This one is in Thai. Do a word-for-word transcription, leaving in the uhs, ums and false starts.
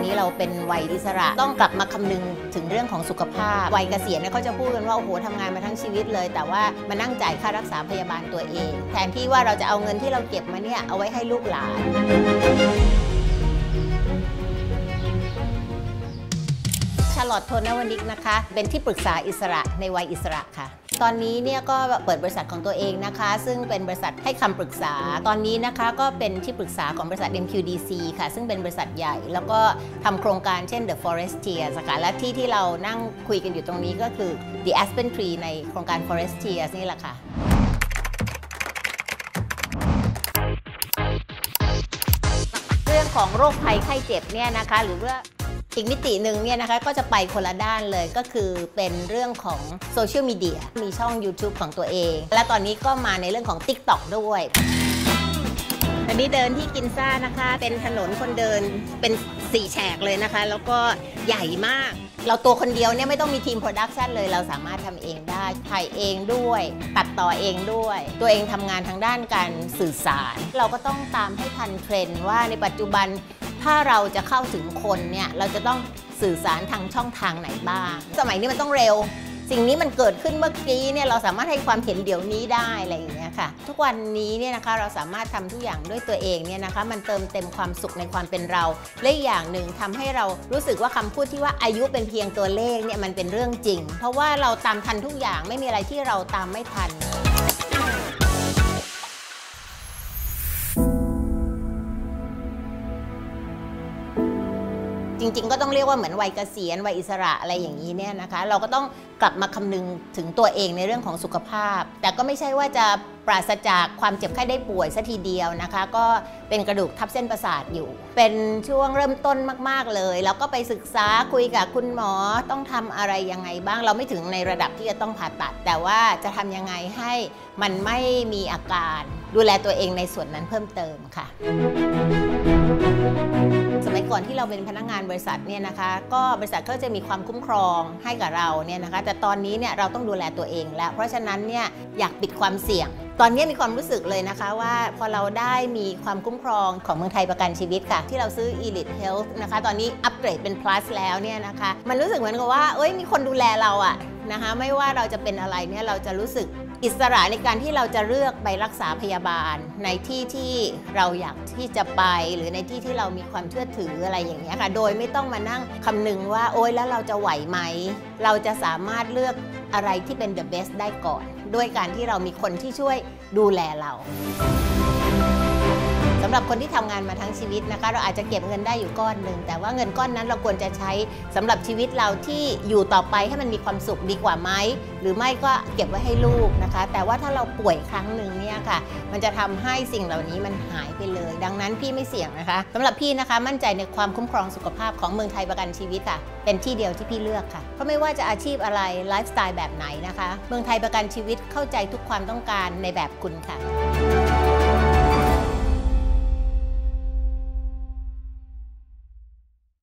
นี้เราเป็นวัยอิสระต้องกลับมาคำนึงถึงเรื่องของสุขภาพวัยเกษียณเนี่ยเขาจะพูดกันว่าโอ้โหทำงานมาทั้งชีวิตเลยแต่ว่ามานั่งจ่ายค่ารักษาพยาบาลตัวเองแทนที่ว่าเราจะเอาเงินที่เราเก็บมาเนี่ยเอาไว้ให้ลูกหลานชาร์ลอตโทนวนิกนะคะเป็นที่ปรึกษาอิสระในวัยอิสระค่ะตอนนี้เนี่ยก็เปิดบริษัทของตัวเองนะคะซึ่งเป็นบริษัทให้คำปรึกษาตอนนี้นะคะก็เป็นที่ปรึกษาของบริษัท เอ็ม คิว ดี ซี ค่ะซึ่งเป็นบริษัทใหญ่แล้วก็ทำโครงการเช่น The Forestiers ค่ะและที่ที่เรานั่งคุยกันอยู่ตรงนี้ก็คือ The Aspen Tree ในโครงการ Forestiers นี่แหละค่ะเรื่องของโรคภัยไข้เจ็บเนี่ยนะคะหรือว่าอีกมิติหนึ่งเนี่ยนะคะก็จะไปคนละด้านเลยก็คือเป็นเรื่องของโซเชียลมีเดียมีช่อง YouTube ของตัวเองและตอนนี้ก็มาในเรื่องของ TikTok ด้วยอันนี้เดินที่กินซ่านะคะเป็นถนนคนเดินเป็นสี่แฉกเลยนะคะแล้วก็ใหญ่มากเราตัวคนเดียวเนี่ยไม่ต้องมีทีมโปรดักชันเลยเราสามารถทำเองได้ถ่ายเองด้วยตัดต่อเองด้วยตัวเองทำงานทางด้านการสื่อสารเราก็ต้องตามให้ทันเทรนด์ว่าในปัจจุบันถ้าเราจะเข้าถึงคนเนี่ยเราจะต้องสื่อสารทางช่องทางไหนบ้างสมัยนี้มันต้องเร็วสิ่งนี้มันเกิดขึ้นเมื่อกี้เนี่ยเราสามารถให้ความเห็นเดี๋ยวนี้ได้อะไรอย่างเงี้ยค่ะทุกวันนี้เนี่ยนะคะเราสามารถทำทุกอย่างด้วยตัวเองเนี่ยนะคะมันเติมเต็มความสุขในความเป็นเราและอย่างหนึ่งทำให้เรารู้สึกว่าคำพูดที่ว่าอายุเป็นเพียงตัวเลขเนี่ยมันเป็นเรื่องจริงเพราะว่าเราตามทันทุกอย่างไม่มีอะไรที่เราตามไม่ทันจริงๆก็ต้องเรียกว่าเหมือนวัยเกษียณวัยอิสระอะไรอย่างนี้เนี่ยนะคะเราก็ต้องกลับมาคำนึงถึงตัวเองในเรื่องของสุขภาพแต่ก็ไม่ใช่ว่าจะปราศจากความเจ็บไข้ได้ป่วยซะทีเดียวนะคะก็เป็นกระดูกทับเส้นประสาทอยู่เป็นช่วงเริ่มต้นมากๆเลยแล้วก็ไปศึกษาคุยกับคุณหมอต้องทำอะไรยังไงบ้างเราไม่ถึงในระดับที่จะต้องผ่าตัดแต่ว่าจะทำยังไงให้มันไม่มีอาการดูแลตัวเองในส่วนนั้นเพิ่มเติมค่ะสมัยก่อนที่เราเป็นพนักงานบริษัทเนี่ยนะคะก็บริษัทก็จะมีความคุ้มครองให้กับเราเนี่ยนะคะแต่ตอนนี้เนี่ยเราต้องดูแลตัวเองแล้วเพราะฉะนั้นเนี่ยอยากปิดความเสี่ยงตอนนี้มีความรู้สึกเลยนะคะว่าพอเราได้มีความคุ้มครองของเมืองไทยประกันชีวิตค่ะที่เราซื้อ Elite Health นะคะตอนนี้อัปเกรดเป็น plus แล้วเนี่ยนะคะมันรู้สึกเหมือนกับว่าเอ้ยมีคนดูแลเราอะนะคะไม่ว่าเราจะเป็นอะไรเนี่ยเราจะรู้สึกอิสระในการที่เราจะเลือกไปรักษาพยาบาลในที่ที่เราอยากที่จะไปหรือในที่ที่เรามีความเชื่อถืออะไรอย่างเงี้ยค่ะโดยไม่ต้องมานั่งคำนึงว่าโอ๊ยแล้วเราจะไหวไหมเราจะสามารถเลือกอะไรที่เป็น the best ได้ก่อนด้วยการที่เรามีคนที่ช่วยดูแลเราสำหรับคนที่ทำงานมาทั้งชีวิตนะคะเราอาจจะเก็บเงินได้อยู่ก้อนหนึ่งแต่ว่าเงินก้อนนั้นเราควรจะใช้สำหรับชีวิตเราที่อยู่ต่อไปให้มันมีความสุขดีกว่าไหมหรือไม่ก็เก็บไว้ให้ลูกนะคะแต่ว่าถ้าเราป่วยครั้งหนึ่งเนี่ยค่ะมันจะทำให้สิ่งเหล่านี้มันหายไปเลยดังนั้นพี่ไม่เสี่ยงนะคะสำหรับพี่นะคะมั่นใจในความคุ้มครองสุขภาพของเมืองไทยประกันชีวิตค่ะเป็นที่เดียวที่พี่เลือกค่ะเพราะไม่ว่าจะอาชีพอะไรไลฟ์สไตล์แบบไหนนะคะเมืองไทยประกันชีวิตเข้าใจทุกความต้องการในแบบคุณค่ะ